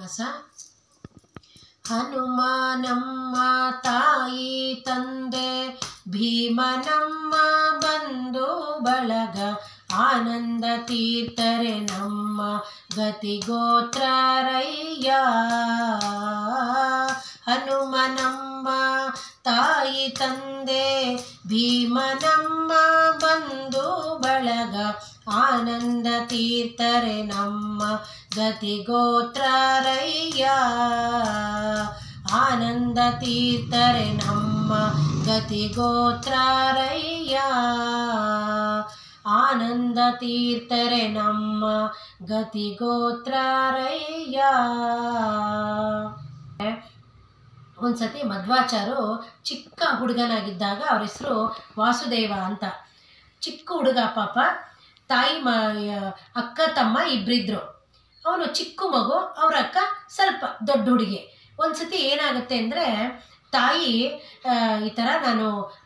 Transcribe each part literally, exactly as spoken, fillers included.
ಶ್ರೀನಿವಾಸ. ಹನುಮಾನಮ್ಮ ತಾಯಿ ತಂದೆ ಭೀಮನಮ್ಮ ಬಂಧು ಬಳಗ ಆನಂದ ತೀರ್ಥರೆ ನಮ್ಮ ಗತಿಗೋತ್ರರಯ್ಯ. ಹನುಮನಮ್ಮ ತಾಯಿ ತಂದೆ ಭೀಮನಮ್ಮ ಬಂಧು ಬಳಗ ಆನಂದ ತೀರ್ಥರೆ ನಮ್ಮ ಗತಿಗೋತ್ರರಯ್ಯ. ಆನಂದ ತೀರ್ಥರೆ ನಮ್ಮ ಗತಿಗೋತ್ರರಯ್ಯ. ಆನಂದ ತೀರ್ಥರೆ ನಮ್ಮ ಗತಿಗೋತ್ರರಯ್ಯ. ಒಂದ್ಸತಿ ಮಧ್ವಾಚಾರು ಚಿಕ್ಕ ಹುಡುಗನಾಗಿದ್ದಾಗ ಅವ್ರ ಹೆಸರು ವಾಸುದೇವ ಅಂತ. ಚಿಕ್ಕ ಹುಡುಗ ಪಾಪ, ತಾಯಿ ಮ ಅಕ್ಕ ತಮ್ಮ ಇಬ್ಬರಿದ್ರು. ಅವನು ಚಿಕ್ಕ ಮಗು, ಅವ್ರ ಅಕ್ಕ ಸ್ವಲ್ಪ ದೊಡ್ಡ ಹುಡುಗಿ. ಒಂದ್ಸತಿ ಏನಾಗುತ್ತೆ ಅಂದರೆ, ತಾಯಿ ಈ ಥರ ನಾನು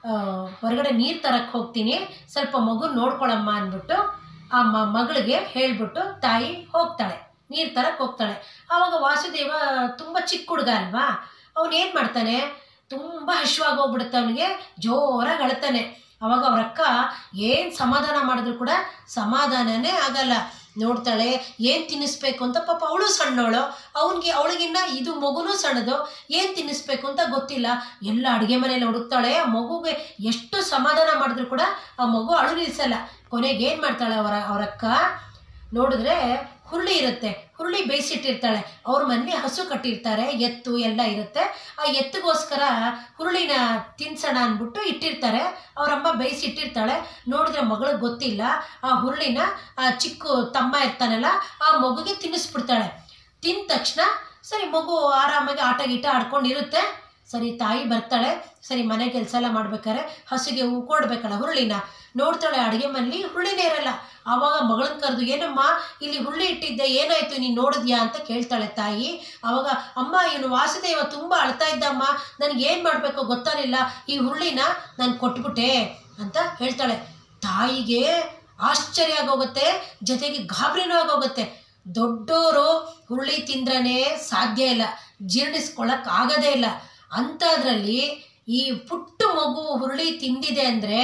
ಹೊರಗಡೆ ನೀರು ತರಕ್ಕೆ ಹೋಗ್ತೀನಿ, ಸ್ವಲ್ಪ ಮಗು ನೋಡ್ಕೊಳಮ್ಮ ಅಂದ್ಬಿಟ್ಟು ಆ ಮಗಳಿಗೆ ಹೇಳಿಬಿಟ್ಟು ತಾಯಿ ಹೋಗ್ತಾಳೆ, ನೀರು ತರಕ್ಕೆ ಹೋಗ್ತಾಳೆ. ಆವಾಗ ವಾಸುದೇವ ತುಂಬ ಚಿಕ್ಕ ಹುಡುಗ ಅಲ್ವಾ, ಅವನೇನು ಮಾಡ್ತಾನೆ, ತುಂಬ ಹಶ್ವಾಗಿ ಹೋಗ್ಬಿಡುತ್ತೆ ಅವನಿಗೆ, ಜೋರಾಗಿ ಅಳ್ತಾನೆ. ಅವಾಗ ಅವ್ರ ಅಕ್ಕ ಏನು ಸಮಾಧಾನ ಮಾಡಿದ್ರು ಕೂಡ ಸಮಾಧಾನನೇ ಆಗಲ್ಲ. ನೋಡ್ತಾಳೆ ಏನು ತಿನ್ನಿಸ್ಬೇಕು ಅಂತ. ಪಾಪ ಅವಳು ಸಣ್ಣವಳು, ಅವನಿಗೆ ಅವಳಿಗಿನ್ನ ಇದು ಮಗುನೂ ಸಣ್ಣದು, ಏನು ತಿನ್ನಿಸ್ಬೇಕು ಅಂತ ಗೊತ್ತಿಲ್ಲ. ಎಲ್ಲ ಅಡುಗೆ ಮನೇಲಿ ಹುಡುಕ್ತಾಳೆ. ಆ ಮಗುಗೆ ಎಷ್ಟು ಸಮಾಧಾನ ಮಾಡಿದ್ರು ಕೂಡ ಆ ಮಗು ಅಳು ನಿಲ್ಲಿಸಲ್ಲ. ಕೊನೆಗೆ ಏನು ಮಾಡ್ತಾಳೆ ಅವರ ಅವರಕ್ಕ, ನೋಡಿದ್ರೆ ಹುರುಳಿ ಇರುತ್ತೆ, ಹುರುಳಿ ಬೇಯಿಸಿಟ್ಟಿರ್ತಾಳೆ. ಅವ್ರ ಮನೇಲಿ ಹಸು ಕಟ್ಟಿರ್ತಾರೆ, ಎತ್ತು ಎಲ್ಲ ಇರುತ್ತೆ. ಆ ಎತ್ತಿಗೋಸ್ಕರ ಹುರುಳಿನ ತಿನ್ಸೋಣ ಅಂದ್ಬಿಟ್ಟು ಇಟ್ಟಿರ್ತಾರೆ. ಅವರಮ್ಮ ಬೇಯಿಸಿಟ್ಟಿರ್ತಾಳೆ. ನೋಡಿದ್ರೆ ಮಗಳಿಗೆ ಗೊತ್ತಿಲ್ಲ. ಆ ಹುರುಳಿನ ಆ ಚಿಕ್ಕ ತಮ್ಮ ಇರ್ತಾನಲ್ಲ, ಆ ಮಗುಗೆ ತಿನ್ನಿಸ್ಬಿಡ್ತಾಳೆ. ತಿಂದ ತಕ್ಷಣ ಸರಿ ಮಗು ಆರಾಮಾಗಿ ಆಟ ಗೀಟ ಆಡ್ಕೊಂಡಿರುತ್ತೆ. ಸರಿ ತಾಯಿ ಬರ್ತಾಳೆ. ಸರಿ ಮನೆ ಕೆಲಸ ಎಲ್ಲ ಮಾಡ್ಬೇಕಾರೆ ಹಸುಗೆ ಹೂ ಕೊಡ್ಬೇಕಲ್ಲ ಹುರುಳಿನ. ನೋಡ್ತಾಳೆ ಅಡುಗೆ ಮನೇಲಿ ಹುರುಳಿನೇ ಇರಲ್ಲ. ಆವಾಗ ಮಗಳನ್ನ ಕರೆದು, ಏನಮ್ಮ ಇಲ್ಲಿ ಹುರುಳಿ ಇಟ್ಟಿದ್ದೆ, ಏನಾಯಿತು, ನೀನು ನೋಡಿದ್ಯಾ ಅಂತ ಕೇಳ್ತಾಳೆ ತಾಯಿ. ಆವಾಗ, ಅಮ್ಮ ಇವನು ವಾಸುದೇವ ತುಂಬ ಅಳ್ತಾ ಇದ್ದಮ್ಮ, ನನಗೇನು ಮಾಡಬೇಕು ಗೊತ್ತಾಗಲಿಲ್ಲ, ಈ ಹುರುಳಿನ ನಾನು ಕೊಟ್ಬಿಟ್ಟೆ ಅಂತ ಹೇಳ್ತಾಳೆ. ತಾಯಿಗೆ ಆಶ್ಚರ್ಯ ಆಗೋಗುತ್ತೆ, ಜೊತೆಗೆ ಗಾಬರಿನೂ ಆಗೋಗುತ್ತೆ. ದೊಡ್ಡವರು ಹುರುಳಿ ತಿಂದ್ರೇ ಸಾಧ್ಯ ಇಲ್ಲ, ಜೀರ್ಣಿಸ್ಕೊಳ್ಳೋಕೆ ಆಗೋದೇ ಇಲ್ಲ. ಅಂಥದ್ರಲ್ಲಿ ಈ ಪುಟ್ಟ ಮಗು ಹುರುಳಿ ತಿಂದಿದೆ ಅಂದರೆ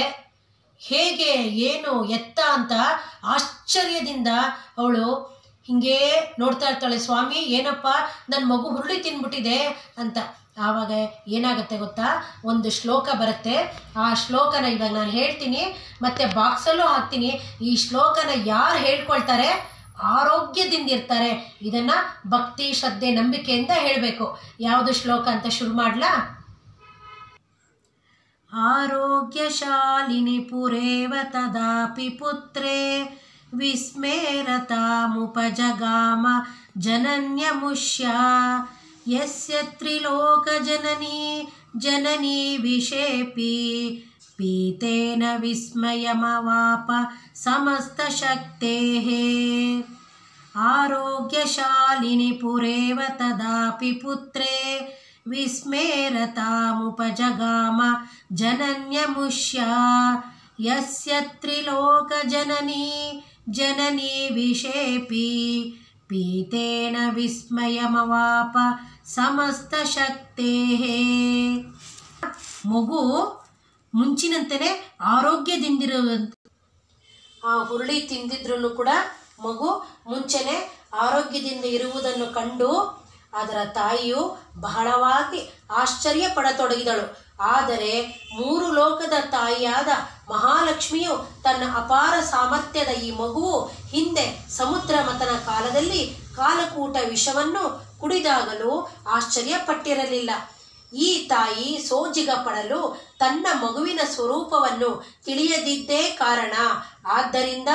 ಹೇಗೆ, ಏನು, ಎತ್ತ ಅಂತ ಆಶ್ಚರ್ಯದಿಂದ ಅವಳು ಹಿಂಗೇ ನೋಡ್ತಾ ಇರ್ತಾಳೆ. ಸ್ವಾಮಿ ಏನಪ್ಪ, ನನ್ನ ಮಗು ಹುರುಳಿ ತಿಂದ್ಬಿಟ್ಟಿದೆ ಅಂತ. ಆವಾಗ ಏನಾಗುತ್ತೆ ಗೊತ್ತಾ, ಒಂದು ಶ್ಲೋಕ ಬರುತ್ತೆ. ಆ ಶ್ಲೋಕನ ಇವಾಗ ನಾನು ಹೇಳ್ತೀನಿ, ಮತ್ತು ಬಾಕ್ಸಲ್ಲೂ ಹಾಕ್ತೀನಿ. ಈ ಶ್ಲೋಕನ ಯಾರು ಹೇಳ್ಕೊಳ್ತಾರೆ ಆರೋಗ್ಯದಿಂದ ಇರ್ತಾರೆ. ಇದನ್ನು ಭಕ್ತಿ, ಶ್ರದ್ಧೆ, ನಂಬಿಕೆಯಿಂದ ಹೇಳಬೇಕು. ಯಾವುದು ಶ್ಲೋಕ ಅಂತ ಶುರು ಮಾಡಲಾ? ಆರೋಗ್ಯಶಾಲಿನಿ ಪುರೇವ ತದಾಪಿ ಪುತ್ರೇ ವಿಸ್ಮೇರತಾಮುಪಜಗಾಮ ಜನನ್ಯಮುಷ್ಯ. ಯಸ್ಯ ತ್ರಿಲೋಕಜನನಿ ಜನನಿ ವಿಷೇಪಿ ಪೀತೇನ ವಿಸ್ಮಯಮವಾಪ ಸಮಸ್ತಶಕ್ತೇಃ. ಆರೋಗ್ಯಶಾಲಿನಿ ಪುರೇವ ತದಾಪಿ ಪುತ್ರೇ ವಿಸ್ಮೇರತಾಮುಪಜಗಾಮ ಜನನ್ಯಮುಷ್ಯ. ಯಸ್ಯ ತ್ರಿಲೋಕಜನನಿ ಜನನಿ ವಿಷೇಪಿ ಪೀತೇನ ವಿಸ್ಮಯಮವಾಪ ಸಮಸ್ತಶಕ್ತೇಃ. ಮಗು ಮುಂಚಿನಂತೆಯೇ ಆರೋಗ್ಯದಿಂದಿರುವ, ಆ ಹುರುಳಿ ತಿಂದಿದ್ರೂ ಕೂಡ ಮಗು ಮುಂಚೆನೇ ಆರೋಗ್ಯದಿಂದ ಇರುವುದನ್ನು ಕಂಡು ಅದರ ತಾಯಿಯು ಬಹಳವಾಗಿ ಆಶ್ಚರ್ಯ ಪಡತೊಡಗಿದಳು. ಆದರೆ ಮೂರು ಲೋಕದ ತಾಯಿಯಾದ ಮಹಾಲಕ್ಷ್ಮಿಯು ತನ್ನ ಅಪಾರ ಸಾಮರ್ಥ್ಯದ ಈ ಮಗುವು ಹಿಂದೆ ಸಮುದ್ರ ಮಥನ ಕಾಲದಲ್ಲಿ ಕಾಲಕೂಟ ವಿಷವನ್ನು ಕುಡಿದಾಗಲೂ ಆಶ್ಚರ್ಯಪಟ್ಟಿರಲಿಲ್ಲ. ಈ ತಾಯಿ ಸೋಜಿಗ ಪಡಲು ತನ್ನ ಮಗುವಿನ ಸ್ವರೂಪವನ್ನು ತಿಳಿಯದಿದ್ದೇ ಕಾರಣ. ಆದ್ದರಿಂದ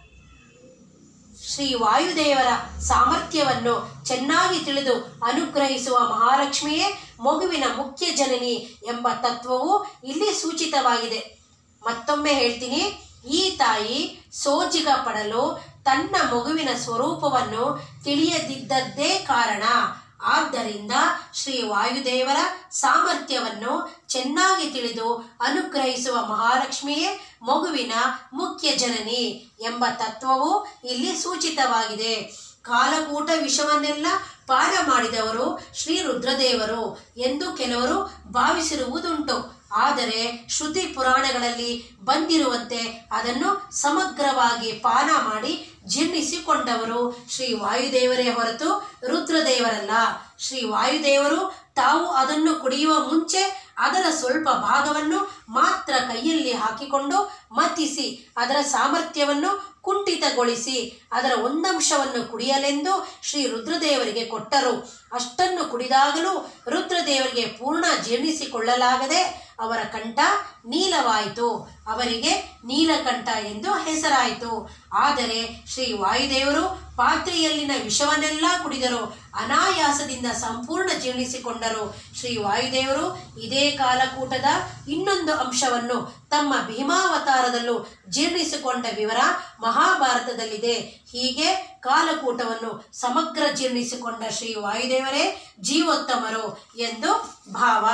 ಶ್ರೀ ವಾಯುದೇವರ ಸಾಮರ್ಥ್ಯವನ್ನು ಚೆನ್ನಾಗಿ ತಿಳಿದು ಅನುಗ್ರಹಿಸುವ ಮಹಾಲಕ್ಷ್ಮಿಯೇ ಮಗುವಿನ ಮುಖ್ಯ ಜನನಿ ಎಂಬ ತತ್ವವು ಇಲ್ಲಿ ಸೂಚಿತವಾಗಿದೆ. ಮತ್ತೊಮ್ಮೆ ಹೇಳ್ತೀನಿ, ಈ ತಾಯಿ ಸೋಜಿಗ ಪಡಲು ತನ್ನ ಮಗುವಿನ ಸ್ವರೂಪವನ್ನು ತಿಳಿಯದಿದ್ದದ್ದೇ ಕಾರಣ. ಆದ್ದರಿಂದ ಶ್ರೀ ವಾಯುದೇವರ ಸಾಮರ್ಥ್ಯವನ್ನು ಚೆನ್ನಾಗಿ ತಿಳಿದು ಅನುಗ್ರಹಿಸುವ ಮಹಾಲಕ್ಷ್ಮಿಯೇ ಮಗುವಿನ ಮುಖ್ಯ ಜನನಿ ಎಂಬ ತತ್ವವು ಇಲ್ಲಿ ಸೂಚಿತವಾಗಿದೆ. ಕಾಲಕೂಟ ವಿಷವನ್ನೆಲ್ಲ ಪಾನ ಮಾಡಿದವರು ಶ್ರೀ ರುದ್ರದೇವರು ಎಂದು ಕೆಲವರು ಭಾವಿಸಿರುವುದುಂಟು. ಆದರೆ ಶ್ರುತಿ ಪುರಾಣಗಳಲ್ಲಿ ಬಂದಿರುವಂತೆ ಅದನ್ನು ಸಮಗ್ರವಾಗಿ ಪಾನ ಮಾಡಿ ಜೀರ್ಣಿಸಿಕೊಂಡವರು ಶ್ರೀ ವಾಯುದೇವರೇ ಹೊರತು ರುದ್ರದೇವರಲ್ಲ. ಶ್ರೀ ವಾಯುದೇವರು ತಾವು ಅದನ್ನು ಕುಡಿಯುವ ಮುಂಚೆ ಅದರ ಸ್ವಲ್ಪ ಭಾಗವನ್ನು ಮಾತ್ರ ಕೈಯಲ್ಲಿ ಹಾಕಿಕೊಂಡು ಮತ್ತಿಸಿ ಅದರ ಸಾಮರ್ಥ್ಯವನ್ನು ಕುಂಠಿತಗೊಳಿಸಿ ಅದರ ಒಂದಂಶವನ್ನು ಕುಡಿಯಲೆಂದು ಶ್ರೀ ರುದ್ರದೇವರಿಗೆ ಕೊಟ್ಟರು. ಅಷ್ಟನ್ನು ಕುಡಿದಾಗಲೂ ರುದ್ರದೇವರಿಗೆ ಪೂರ್ಣ ಜೀರ್ಣಿಸಿಕೊಳ್ಳಲಾಗದೆ ಅವರ ಕಂಠ ನೀಲವಾಯಿತು. ಅವರಿಗೆ ನೀಲಕಂಠ ಎಂದು ಹೆಸರಾಯಿತು. ಆದರೆ ಶ್ರೀ ವಾಯುದೇವರು ಪಾತ್ರೆಯಲ್ಲಿನ ವಿಷವನ್ನೆಲ್ಲ ಕುಡಿದರು. ಅನಾಯಾಸದಿಂದ ಸಂಪೂರ್ಣ ಜೀರ್ಣಿಸಿಕೊಂಡರು. ಶ್ರೀ ವಾಯುದೇವರು ಇದೇ ಕಾಲಕೂಟದ ಇನ್ನೊಂದು ಅಂಶವನ್ನು ತಮ್ಮ ಭೀಮಾವತಾರದಲ್ಲೂ ಜೀರ್ಣಿಸಿಕೊಂಡ ವಿವರ ಮಹಾಭಾರತದಲ್ಲಿದೆ. ಹೀಗೆ ಕಾಲಕೂಟವನ್ನು ಸಮಗ್ರ ಜೀರ್ಣಿಸಿಕೊಂಡ ಶ್ರೀ ವಾಯುದೇವರೇ ಜೀವೋತ್ತಮರು ಎಂದು ಭಾವ.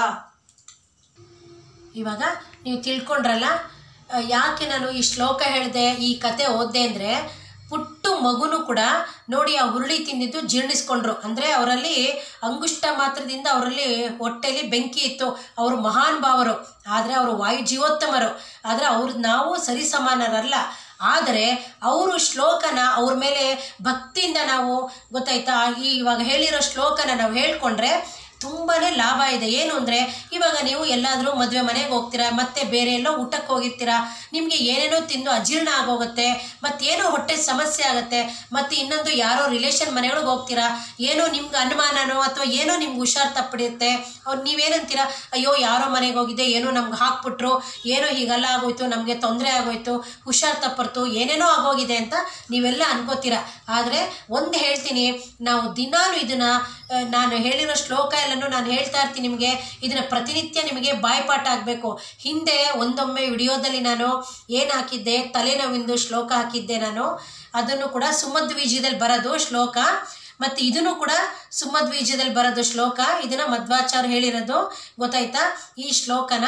ಇವಾಗ ನೀವು ತಿಳ್ಕೊಂಡ್ರಲ್ಲ ಯಾಕೆ ನಾನು ಈ ಶ್ಲೋಕ ಹೇಳಿದೆ, ಈ ಕತೆ ಓದ್ದೆ ಅಂದರೆ, ಪುಟ್ಟು ಮಗುನು ಕೂಡ ನೋಡಿ ಆ ಹುರುಳಿ ತಿಂದಿದ್ದು ಜೀರ್ಣಿಸ್ಕೊಂಡ್ರು. ಅಂದರೆ ಅವರಲ್ಲಿ ಅಂಗುಷ್ಟ ಮಾತ್ರದಿಂದ ಅವರಲ್ಲಿ ಹೊಟ್ಟೆಯಲ್ಲಿ ಬೆಂಕಿ ಇತ್ತು. ಅವರು ಮಹಾನ್ ಭಾವರು, ಆದರೆ ಅವರು ವಾಯು ಜೀವೋತ್ತಮರು. ಆದರೆ ಅವ್ರು ನಾವು ಸರಿಸಮಾನರಲ್ಲ. ಆದರೆ ಅವರು ಶ್ಲೋಕನ ಅವ್ರ ಮೇಲೆ ಭಕ್ತಿಯಿಂದ ನಾವು ಗೊತ್ತಾಯ್ತಾ ಈ ಇವಾಗ ಹೇಳಿರೋ ಶ್ಲೋಕನ ನಾವು ಹೇಳ್ಕೊಂಡ್ರೆ ತುಂಬಾ ಲಾಭ ಇದೆ. ಏನು ಅಂದರೆ ಇವಾಗ ನೀವು ಎಲ್ಲಾದರೂ ಮದುವೆ ಮನೆಗೆ ಹೋಗ್ತೀರಾ, ಮತ್ತು ಬೇರೆ ಎಲ್ಲೋ ಊಟಕ್ಕೆ ಹೋಗಿರ್ತೀರಾ, ನಿಮಗೆ ಏನೇನೋ ತಿಂದು ಅಜೀರ್ಣ ಆಗೋಗುತ್ತೆ, ಮತ್ತೇನೋ ಹೊಟ್ಟೆ ಸಮಸ್ಯೆ ಆಗುತ್ತೆ. ಮತ್ತು ಇನ್ನೊಂದು ಯಾರೋ ರಿಲೇಷನ್ ಮನೆಗಳಿಗೆ ಹೋಗ್ತೀರಾ, ಏನೋ ನಿಮ್ಗೆ ಅನುಮಾನನೋ ಅಥವಾ ಏನೋ ನಿಮ್ಗೆ ಹುಷಾರು ತಪ್ಪಿಡುತ್ತೆ. ಅವ್ರು ನೀವೇನಂತೀರಾ, ಅಯ್ಯೋ ಯಾರೋ ಮನೆಗೆ ಹೋಗಿದ್ದೆ, ಏನೋ ನಮ್ಗೆ ಹಾಕ್ಬಿಟ್ರು, ಏನೋ ಹೀಗೆಲ್ಲ ಆಗೋಯ್ತು, ನಮಗೆ ತೊಂದರೆ ಆಗೋಯ್ತು, ಹುಷಾರು ತಪ್ಪರ್ತು, ಏನೇನೋ ಆಗೋಗಿದೆ ಅಂತ ನೀವೆಲ್ಲ ಅನ್ಕೋತೀರ. ಆದರೆ ಒಂದು ಹೇಳ್ತೀನಿ, ನಾವು ದಿನಾಲು ಇದನ್ನು ನಾನು ಹೇಳಿರೋ ಶ್ಲೋಕ ಎಲ್ಲನೂ ನಾನು ಹೇಳ್ತಾ ಇರ್ತೀನಿ ನಿಮಗೆ. ಇದನ್ನು ಪ್ರತಿನಿತ್ಯ ನಿಮಗೆ ಬಾಯ್ಪಾಠ ಆಗಬೇಕು. ಹಿಂದೆ ಒಂದೊಮ್ಮೆ ವಿಡಿಯೋದಲ್ಲಿ ನಾನು ಏನು ಹಾಕಿದ್ದೆ, ತಲೆನೋವಿಂದು ಶ್ಲೋಕ ಹಾಕಿದ್ದೆ ನಾನು. ಅದನ್ನು ಕೂಡ ಸುಮಧ್ವೀಜದಲ್ಲಿ ಬರೋದು ಶ್ಲೋಕ, ಮತ್ತು ಇದನ್ನು ಕೂಡ ಸುಮಧ್ವೀಜದಲ್ಲಿ ಬರೋದು ಶ್ಲೋಕ. ಇದನ್ನು ಮಧ್ವಾಚಾರ್ಯ ಹೇಳಿರೋದು ಗೊತ್ತಾಯ್ತಾ. ಈ ಶ್ಲೋಕನ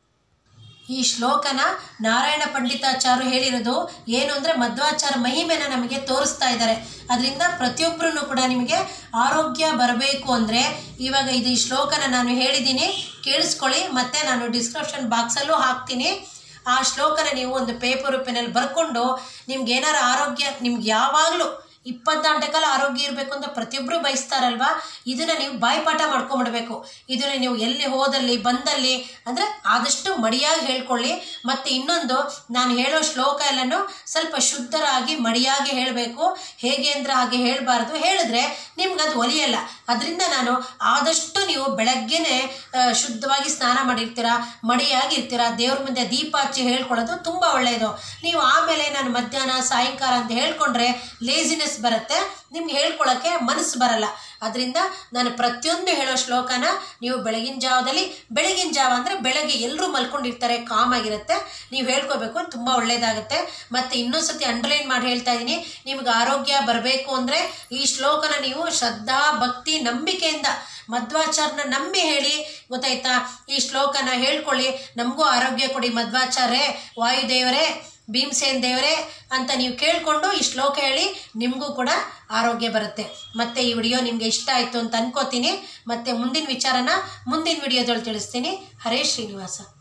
ಈ ಶ್ಲೋಕನ ನಾರಾಯಣ ಪಂಡಿತಾಚಾರ್ಯರು ಹೇಳಿರೋದು ಏನು ಅಂದರೆ ಮಧ್ವಾಚಾರ್ಯ ಮಹಿಮೆನ ನಮಗೆ ತೋರಿಸ್ತಾ ಇದ್ದಾರೆ. ಅದರಿಂದ ಪ್ರತಿಯೊಬ್ಬರೂ ಕೂಡ ನಿಮಗೆ ಆರೋಗ್ಯ ಬರಬೇಕು ಅಂದರೆ ಇವಾಗ ಇದು ಈ ಶ್ಲೋಕನ ನಾನು ಹೇಳಿದ್ದೀನಿ, ಕೇಳಿಸ್ಕೊಳ್ಳಿ. ಮತ್ತು ನಾನು ಡಿಸ್ಕ್ರಿಪ್ಷನ್ ಬಾಕ್ಸಲ್ಲೂ ಹಾಕ್ತೀನಿ. ಆ ಶ್ಲೋಕನ ನೀವು ಒಂದು ಪೇಪರು ಪೆನ್ನಲ್ಲಿ ಬರ್ಕೊಂಡು ನಿಮ್ಗೆ ಏನಾರ ಆರೋಗ್ಯ, ನಿಮ್ಗೆ ಯಾವಾಗಲೂ ಇಪ್ಪತ್ತಾರು ಕಾಲ ಆರೋಗ್ಯ ಇರಬೇಕು ಅಂತ ಪ್ರತಿಯೊಬ್ಬರು ಬಯಸ್ತಾರಲ್ವ. ಇದನ್ನು ನೀವು ಬಾಯ್ಪಾಠ ಮಾಡ್ಕೊಂಬಿಡ್ಬೇಕು. ಇದನ್ನು ನೀವು ಎಲ್ಲಿ ಹೋದಲ್ಲಿ ಬಂದಲ್ಲಿ ಅಂದರೆ ಆದಷ್ಟು ಮಡಿಯಾಗಿ ಹೇಳ್ಕೊಳ್ಳಿ. ಮತ್ತು ಇನ್ನೊಂದು, ನಾನು ಹೇಳೋ ಶ್ಲೋಕ ಎಲ್ಲನೂ ಸ್ವಲ್ಪ ಶುದ್ಧರಾಗಿ ಮಡಿಯಾಗಿ ಹೇಳಬೇಕು. ಹೇಗೆ ಅಂದರೆ ಹಾಗೆ ಹೇಳಬಾರ್ದು. ಹೇಳಿದ್ರೆ ನಿಮ್ಗೆ ಅದು ಒಲಿಯಲ್ಲ. ಅದರಿಂದ ನಾನು ಆದಷ್ಟು ನೀವು ಬೆಳಗ್ಗೆನೇ ಶುದ್ಧವಾಗಿ ಸ್ನಾನ ಮಾಡಿರ್ತೀರ, ಮಡಿಯಾಗಿರ್ತೀರ, ದೇವ್ರ ಮುಂದೆ ದೀಪ ಹಚ್ಚಿ ಹೇಳ್ಕೊಳ್ಳೋದು ತುಂಬ ಒಳ್ಳೆಯದು. ನೀವು ಆಮೇಲೆ ನಾನು ಮಧ್ಯಾಹ್ನ ಸಾಯಂಕಾಲ ಅಂತ ಹೇಳ್ಕೊಂಡ್ರೆ ಲೇಜಿನೆಸ್ ಬರುತ್ತೆ, ನಿಮ್ಗೆ ಹೇಳ್ಕೊಳ್ಳೋಕ್ಕೆ ಮನಸ್ಸು ಬರಲ್ಲ. ಅದರಿಂದ ನಾನು ಪ್ರತಿಯೊಂದು ಹೇಳೋ ಶ್ಲೋಕನ ನೀವು ಬೆಳಗಿನ ಜಾವದಲ್ಲಿ, ಬೆಳಗಿನ ಜಾವ ಅಂದರೆ ಬೆಳಗ್ಗೆ ಎಲ್ಲರೂ ಮಲ್ಕೊಂಡಿರ್ತಾರೆ, ಕಾಮ್ ಆಗಿರುತ್ತೆ, ನೀವು ಹೇಳ್ಕೋಬೇಕು, ತುಂಬ ಒಳ್ಳೆಯದಾಗುತ್ತೆ. ಮತ್ತು ಇನ್ನೊಂದು ಸತಿ ಅಂಡರ್ಲೈನ್ ಮಾಡಿ ಹೇಳ್ತಾ ಇದ್ದೀನಿ, ನಿಮ್ಗೆ ಆರೋಗ್ಯ ಬರಬೇಕು ಅಂದರೆ ಈ ಶ್ಲೋಕನ ನೀವು ಶ್ರದ್ಧಾ ಭಕ್ತಿ ನಂಬಿಕೆಯಿಂದ ಮಧ್ವಾಚಾರ್ಯನ ನಂಬಿ ಹೇಳಿ ಗೊತ್ತಾಯ್ತಾ. ಈ ಶ್ಲೋಕನ ಹೇಳ್ಕೊಳ್ಳಿ, ನಮಗೂ ಆರೋಗ್ಯ ಕೊಡಿ ಮಧ್ವಾಚಾರ್ಯರೇ, ವಾಯುದೇವರೇ, ಭೀಮಸೇನ್ ದೇವರೇ ಅಂತ ನೀವು ಕೇಳಿಕೊಂಡು ಈ ಶ್ಲೋಕ ಹೇಳಿ, ನಿಮಗೂ ಕೂಡ ಆರೋಗ್ಯ ಬರುತ್ತೆ. ಮತ್ತು ಈ ವಿಡಿಯೋ ನಿಮಗೆ ಇಷ್ಟ ಆಯಿತು ಅಂತ ಅನ್ಕೋತೀನಿ. ಮತ್ತು ಮುಂದಿನ ವಿಚಾರನ ಮುಂದಿನ ವಿಡಿಯೋದಲ್ಲಿ ತಿಳಿಸ್ತೀನಿ. ಹರೇ ಶ್ರೀನಿವಾಸ.